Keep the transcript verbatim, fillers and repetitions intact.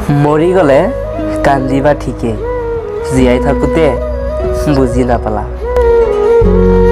মৰি গ'লে কান্দিবা ঠিকে, জীয়াই থাকোঁতে বুজি নাপালা।